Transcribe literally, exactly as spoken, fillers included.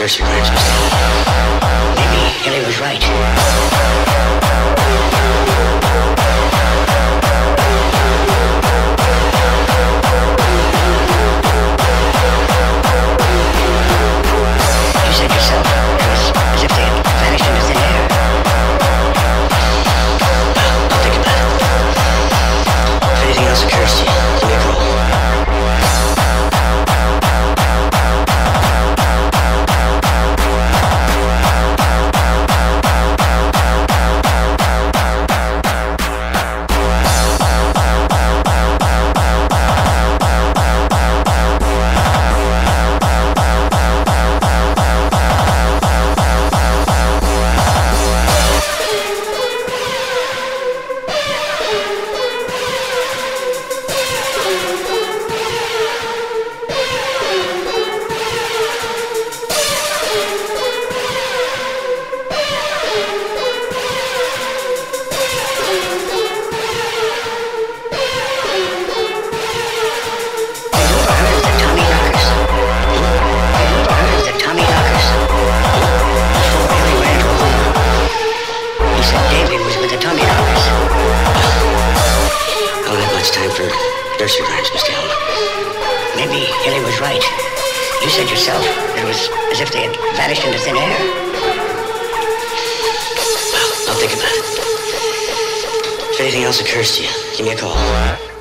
nursery rhymes, Mister Maybe Hilly was right. You said yourself, it was as if they had vanished into thin air. I'll think about it. If anything else occurs to you, give me a call. Time for nursery rhymes, Mister Allen. Maybe Hilly was right. You said yourself it was as if they had vanished into thin air. Well, I'll think about it. If anything else occurs to you, give me a call.